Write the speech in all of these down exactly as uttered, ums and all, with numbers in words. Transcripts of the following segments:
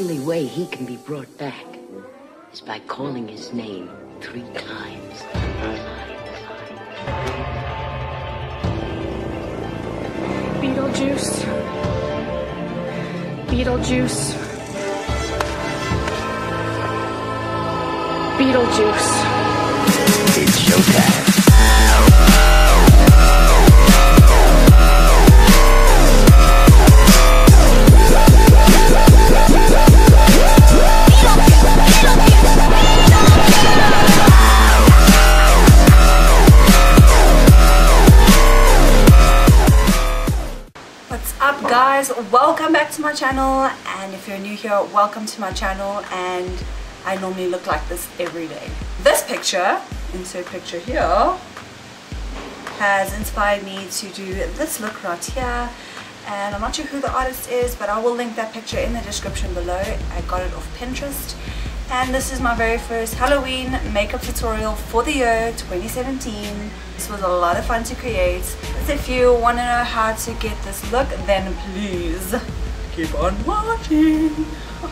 only way he can be brought back is by calling his name three times. BeetleJuice. BeetleJuice. BeetleJuice. It's showtime. What's up, guys? Welcome back to my channel, and if you're new here, welcome to my channel. And I normally look like this every day. This picture, insert picture here, has inspired me to do this look right here, and I'm not sure who the artist is, but I will link that picture in the description below. I got it off Pinterest, and this is my very first Halloween makeup tutorial for the year twenty seventeen. This was a lot of fun to create. So if you want to know how to get this look, then please keep on watching.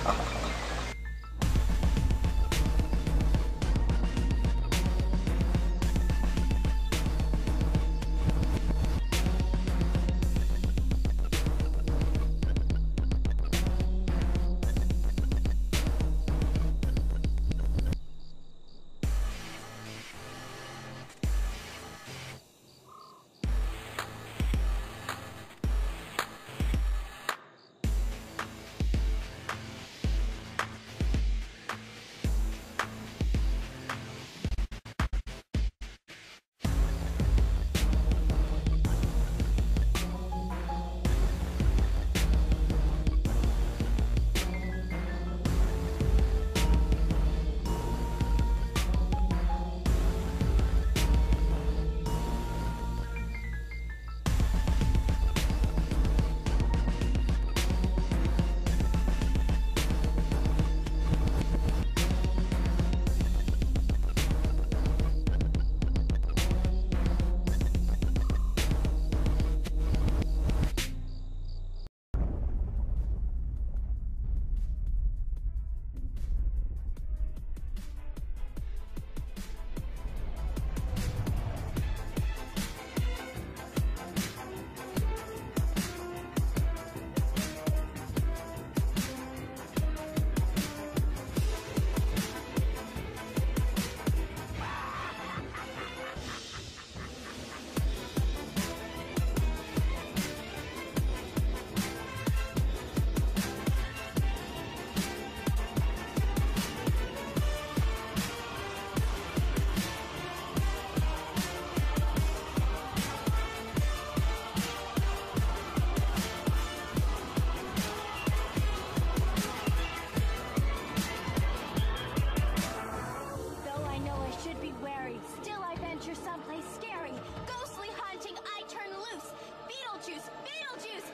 Someplace scary, ghostly haunting, I turn loose. BeetleJuice, BeetleJuice,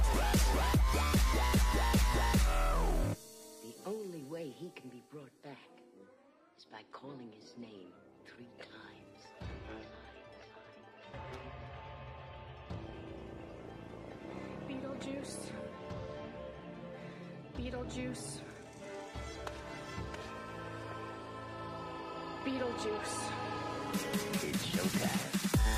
He can be brought back is by calling his name three times. BeetleJuice. BeetleJuice. BeetleJuice. It's showtime.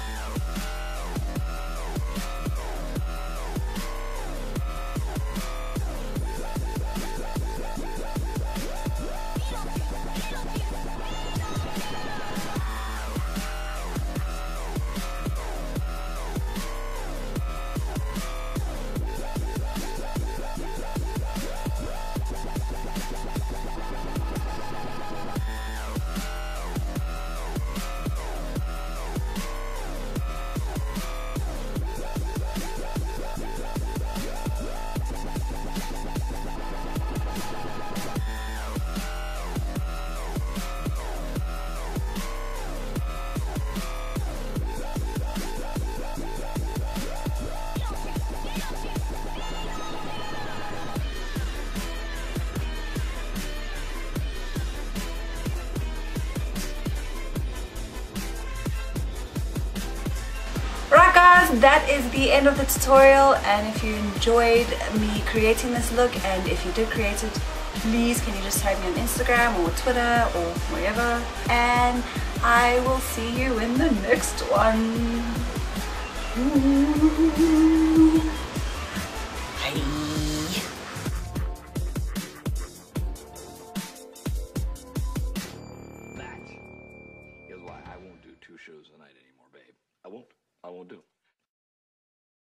Right guys, that is the end of the tutorial, and if you enjoyed me creating this look, and if you did create it, please can you just tag me on Instagram or Twitter or wherever, and I will see you in the next one. Ooh.